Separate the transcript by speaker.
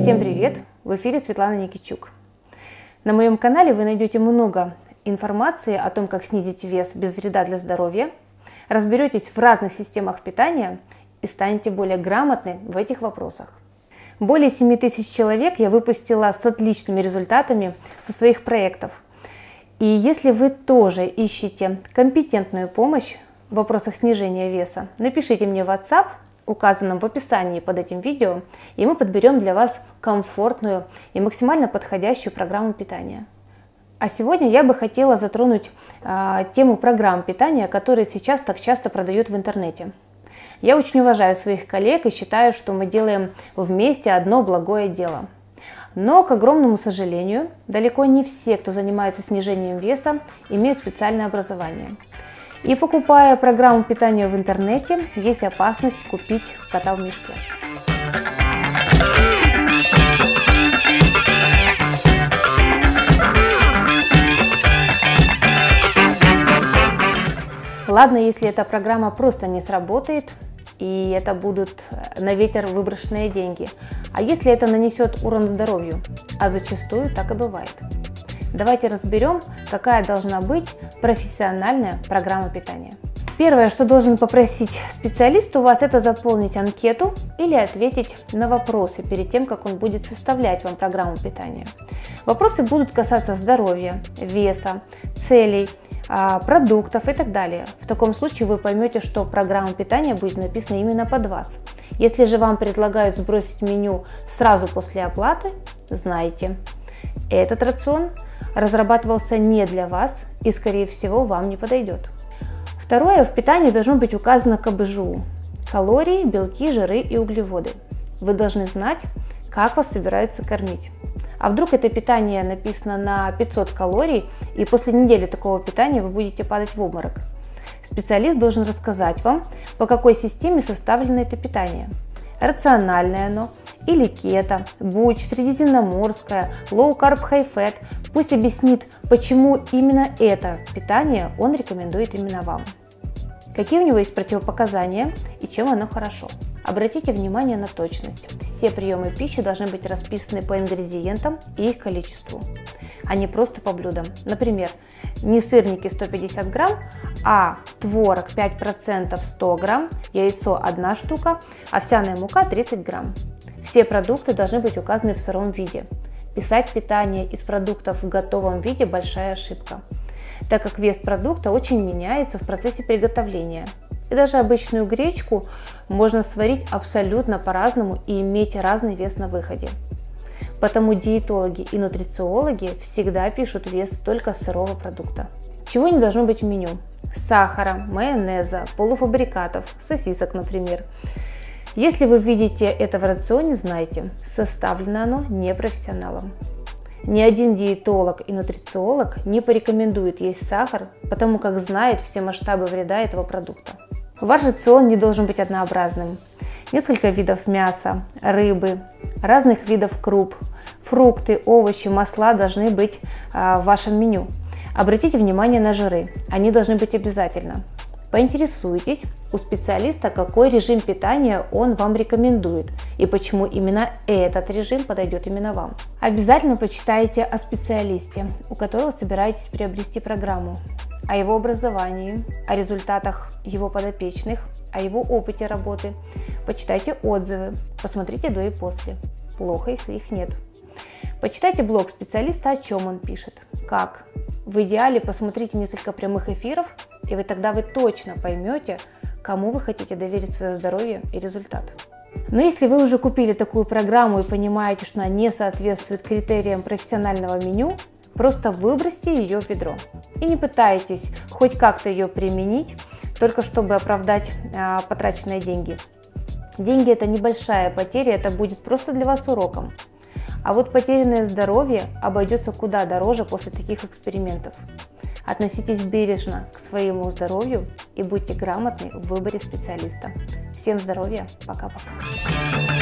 Speaker 1: Всем привет! В эфире Светлана Никитчук. На моем канале вы найдете много информации о том, как снизить вес без вреда для здоровья, разберетесь в разных системах питания и станете более грамотны в этих вопросах. Более 7000 человек я выпустила с отличными результатами со своих проектов. И если вы тоже ищете компетентную помощь в вопросах снижения веса, напишите мне в WhatsApp, указанном в описании под этим видео, и мы подберем для вас комфортную и максимально подходящую программу питания. А сегодня я бы хотела затронуть тему программ питания, которые сейчас так часто продают в интернете. Я очень уважаю своих коллег и считаю, что мы делаем вместе одно благое дело. Но, к огромному сожалению, далеко не все, кто занимается снижением веса, имеют специальное образование. И покупая программу питания в интернете, есть опасность купить кота в мешке. Ладно, если эта программа просто не сработает, и это будут на ветер выброшенные деньги. А если это нанесет урон здоровью? А зачастую так и бывает. Давайте разберем, какая должна быть профессиональная программа питания. Первое, что должен попросить специалист у вас, это заполнить анкету или ответить на вопросы перед тем, как он будет составлять вам программу питания. Вопросы будут касаться здоровья, веса, целей, продуктов и так далее. В таком случае вы поймете, что программа питания будет написана именно под вас. Если же вам предлагают сбросить меню сразу после оплаты, знайте, этот рацион разрабатывался не для вас и, скорее всего, вам не подойдет. Второе, в питании должно быть указано КБЖУ – калории, белки, жиры и углеводы. Вы должны знать, как вас собираются кормить. А вдруг это питание написано на 500 калорий, и после недели такого питания вы будете падать в обморок. Специалист должен рассказать вам, по какой системе составлено это питание. Рациональное оно или кето, буч, средиземноморское, low carb, high fat. Пусть объяснит, почему именно это питание он рекомендует именно вам. Какие у него есть противопоказания и чем оно хорошо. Обратите внимание на точность. Все приемы пищи должны быть расписаны по ингредиентам и их количеству, а не просто по блюдам. Например, не сырники 150 грамм, а творог 5% 100 грамм, яйцо 1 штука, овсяная мука 30 грамм. Все продукты должны быть указаны в сыром виде. Писать питание из продуктов в готовом виде – большая ошибка, так как вес продукта очень меняется в процессе приготовления. И даже обычную гречку можно сварить абсолютно по-разному и иметь разный вес на выходе. Потому диетологи и нутрициологи всегда пишут вес только сырого продукта. Чего не должно быть в меню? Сахара, майонеза, полуфабрикатов, сосисок, например. Если вы видите это в рационе, знайте, составлено оно непрофессионалом. Ни один диетолог и нутрициолог не порекомендует есть сахар, потому как знает все масштабы вреда этого продукта. Ваш рацион не должен быть однообразным. Несколько видов мяса, рыбы, разных видов круп, фрукты, овощи, масла должны быть в вашем меню. Обратите внимание на жиры, они должны быть обязательно. Поинтересуйтесь у специалиста, какой режим питания он вам рекомендует и почему именно этот режим подойдет именно вам. Обязательно почитайте о специалисте, у которого собираетесь приобрести программу, о его образовании, о результатах его подопечных, о его опыте работы. Почитайте отзывы, посмотрите до и после. Плохо, если их нет. Почитайте блог специалиста, о чем он пишет, как. В идеале посмотрите несколько прямых эфиров, и тогда вы точно поймете, кому вы хотите доверить свое здоровье и результат. Но если вы уже купили такую программу и понимаете, что она не соответствует критериям профессионального меню, просто выбросьте ее в ведро. И не пытайтесь хоть как-то ее применить, только чтобы оправдать потраченные деньги. Деньги – это небольшая потеря, это будет просто для вас уроком. А вот потерянное здоровье обойдется куда дороже после таких экспериментов. Относитесь бережно к своему здоровью и будьте грамотны в выборе специалиста. Всем здоровья, пока-пока.